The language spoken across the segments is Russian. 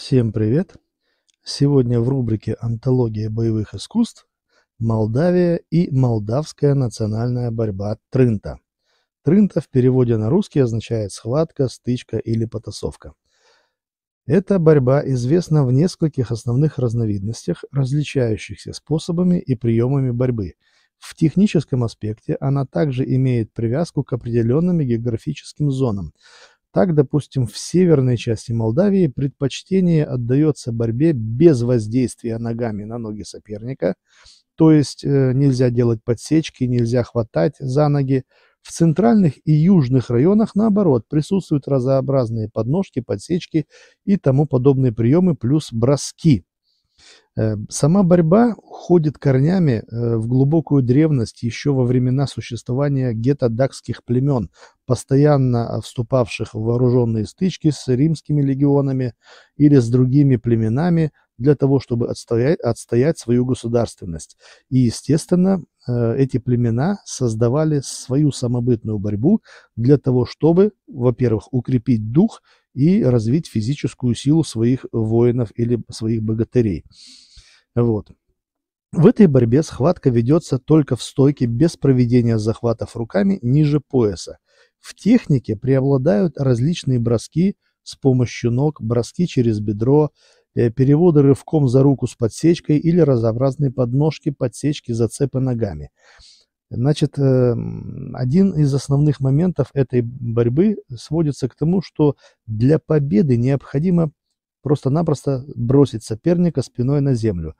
Всем привет! Сегодня в рубрике «Антология боевых искусств» Молдавия и молдавская национальная борьба Трынта. Трынта в переводе на русский означает «схватка», «стычка» или «потасовка». Эта борьба известна в нескольких основных разновидностях, различающихся способами и приемами борьбы. В техническом аспекте она также имеет привязку к определенным географическим зонам. Так, допустим, в северной части Молдавии предпочтение отдается борьбе без воздействия ногами на ноги соперника, то есть нельзя делать подсечки, нельзя хватать за ноги. В центральных и южных районах, наоборот, присутствуют разнообразные подножки, подсечки и тому подобные приемы, плюс броски. Сама борьба уходит корнями в глубокую древность еще во времена существования гетто-дакских племен, постоянно вступавших в вооруженные стычки с римскими легионами или с другими племенами для того, чтобы отстоять свою государственность. И, естественно, эти племена создавали свою самобытную борьбу для того, чтобы, во-первых, укрепить дух и развить физическую силу своих воинов или своих богатырей. Вот. В этой борьбе схватка ведется только в стойке без проведения захватов руками ниже пояса. В технике преобладают различные броски с помощью ног, броски через бедро, переводы рывком за руку с подсечкой или разнообразные подножки, подсечки, зацепы ногами. Значит, один из основных моментов этой борьбы сводится к тому, что для победы необходимо просто-напросто бросить соперника спиной на землю.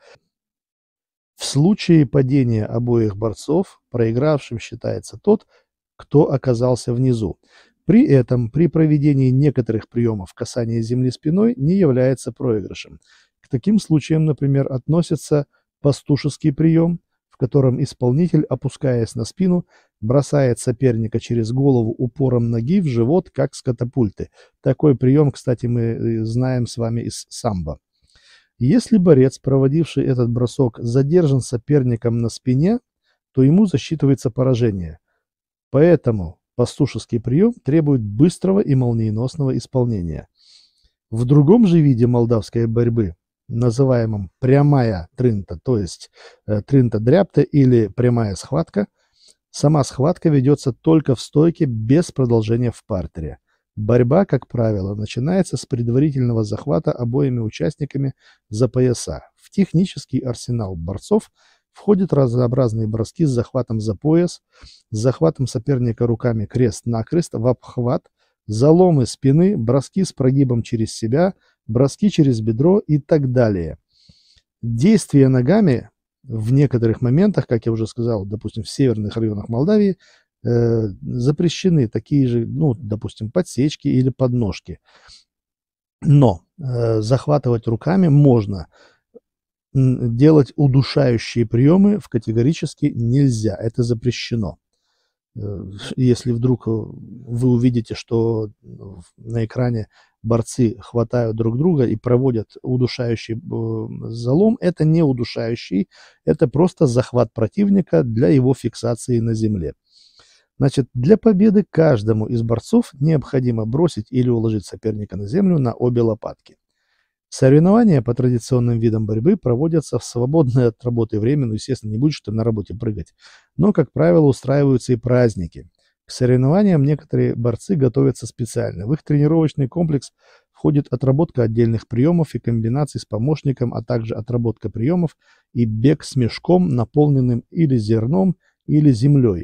В случае падения обоих борцов проигравшим считается тот, кто оказался внизу. При этом при проведении некоторых приемов касание земли спиной не является проигрышем. К таким случаям, например, относится пастушеский прием, в котором исполнитель, опускаясь на спину, бросает соперника через голову упором ноги в живот, как с катапульты. Такой прием, кстати, мы знаем с вами из самбо. Если борец, проводивший этот бросок, задержан соперником на спине, то ему засчитывается поражение. Поэтому пастушеский прием требует быстрого и молниеносного исполнения. В другом же виде молдавской борьбы, называемом прямая трынта, то есть трынта-дряпта или прямая схватка, сама схватка ведется только в стойке без продолжения в партере. Борьба, как правило, начинается с предварительного захвата обоими участниками за пояса. В технический арсенал борцов входят разнообразные броски с захватом за пояс, с захватом соперника руками крест-накрест, в обхват, заломы спины, броски с прогибом через себя, броски через бедро и так далее. Действия ногами в некоторых моментах, как я уже сказал, допустим, в северных районах Молдавии, запрещены такие же, допустим, подсечки или подножки. Но захватывать руками можно. Делать удушающие приемы категорически нельзя, это запрещено. Если вдруг вы увидите, что на экране борцы хватают друг друга и проводят удушающий залом, это не удушающий, это просто захват противника для его фиксации на земле. Значит, для победы каждому из борцов необходимо бросить или уложить соперника на землю на обе лопатки. Соревнования по традиционным видам борьбы проводятся в свободное от работы время, естественно, не будешь ты на работе прыгать, но, как правило, устраиваются и праздники. К соревнованиям некоторые борцы готовятся специально. В их тренировочный комплекс входит отработка отдельных приемов и комбинаций с помощником, а также отработка приемов и бег с мешком, наполненным или зерном, или землей.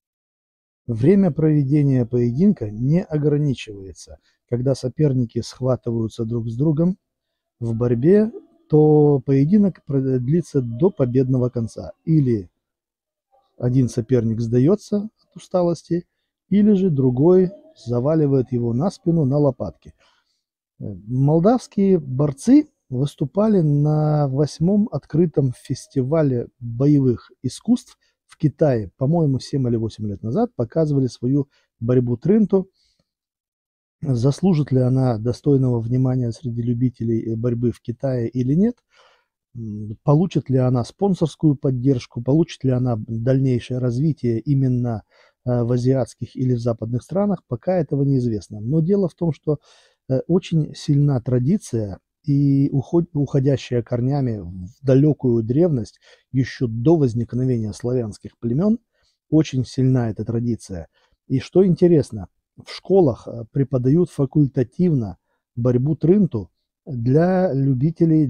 Время проведения поединка не ограничивается. Когда соперники схватываются друг с другом в борьбе, то поединок длится до победного конца. Или один соперник сдается от усталости, или же другой заваливает его на спину на лопатки. Молдавские борцы выступали на 8-м открытом фестивале боевых искусств в Китае, по-моему, 7 или 8 лет назад, показывали свою борьбу трынту. Заслужит ли она достойного внимания среди любителей борьбы в Китае или нет, получит ли она спонсорскую поддержку, получит ли она дальнейшее развитие именно в азиатских или в западных странах, пока этого неизвестно. Но дело в том, что очень сильна традиция и уходящая корнями в далекую древность, еще до возникновения славянских племен, очень сильна эта традиция. И что интересно, в школах преподают факультативно борьбу трынту для любителей,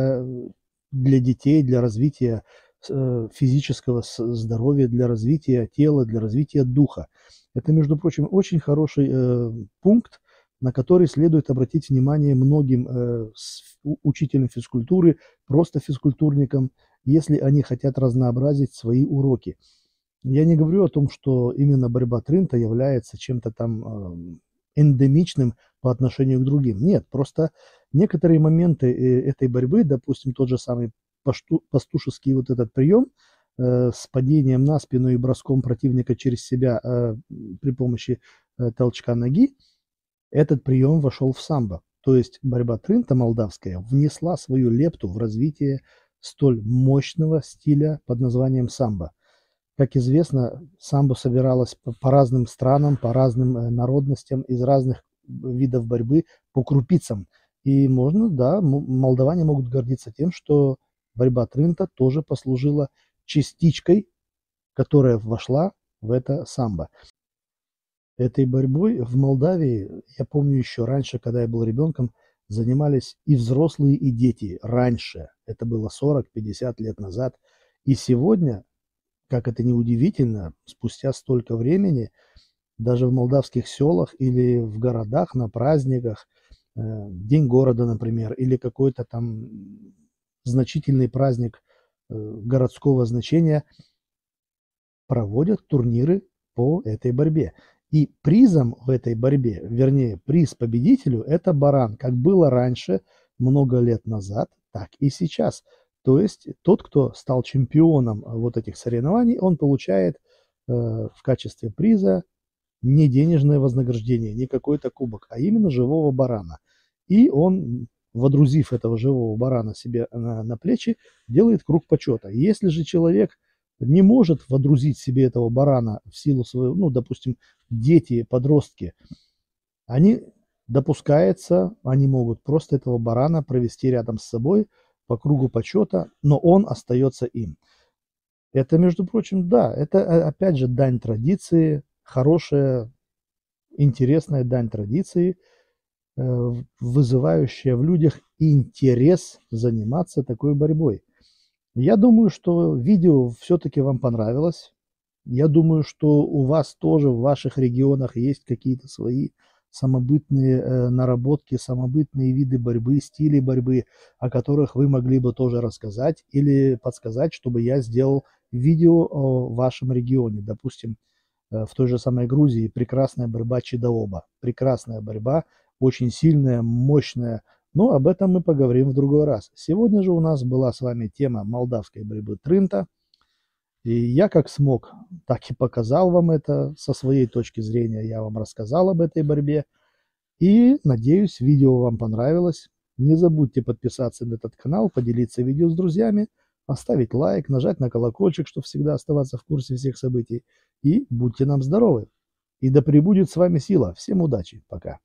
для детей, для развития физического здоровья, для развития тела, для развития духа. Это, между прочим, очень хороший пункт, на который следует обратить внимание многим учителям физкультуры, просто физкультурникам, если они хотят разнообразить свои уроки. Я не говорю о том, что именно борьба трынта является чем-то там эндемичным по отношению к другим. Нет, просто некоторые моменты этой борьбы, допустим, тот же самый пастушеский вот этот прием с падением на спину и броском противника через себя при помощи толчка ноги, этот прием вошел в самбо. То есть борьба трынта молдавская внесла свою лепту в развитие столь мощного стиля под названием самбо. Как известно, самбо собиралось по разным странам, по разным народностям, из разных видов борьбы, по крупицам. И можно, да, молдаване могут гордиться тем, что борьба трынта тоже послужила частичкой, которая вошла в это самбо. Этой борьбой в Молдавии, я помню еще раньше, когда я был ребенком, занимались и взрослые, и дети. Раньше, это было 40-50 лет назад. И сегодня, как это ни удивительно, спустя столько времени, даже в молдавских селах или в городах на праздниках, День города, например, или какой-то там значительный праздник городского значения, проводят турниры по этой борьбе. И призом в этой борьбе, вернее, приз победителю – это баран, как было раньше, много лет назад, так и сейчас. То есть тот, кто стал чемпионом вот этих соревнований, он получает в качестве приза не денежное вознаграждение, не какой-то кубок, а именно живого барана. И он, водрузив этого живого барана себе на плечи, делает круг почета. Если же человек не может водрузить себе этого барана в силу своего, ну, допустим, дети, подростки, они допускается, они могут просто этого барана провести рядом с собой по кругу почета, но он остается им. Это, между прочим, да, это опять же дань традиции, хорошая, интересная дань традиции, вызывающая в людях интерес заниматься такой борьбой. Я думаю, что видео все-таки вам понравилось. Я думаю, что у вас тоже в ваших регионах есть какие-то свои самобытные наработки, самобытные виды борьбы, стили борьбы, о которых вы могли бы тоже рассказать или подсказать, чтобы я сделал видео о вашем регионе. Допустим, в той же самой Грузии прекрасная борьба Чидаоба. Прекрасная борьба, очень сильная, мощная. Но об этом мы поговорим в другой раз. Сегодня же у нас была с вами тема молдавской борьбы трынта. И я как смог, так и показал вам это. Со своей точки зрения я вам рассказал об этой борьбе. И надеюсь, видео вам понравилось. Не забудьте подписаться на этот канал, поделиться видео с друзьями, оставить лайк, нажать на колокольчик, чтобы всегда оставаться в курсе всех событий. И будьте нам здоровы. И да пребудет с вами сила. Всем удачи. Пока.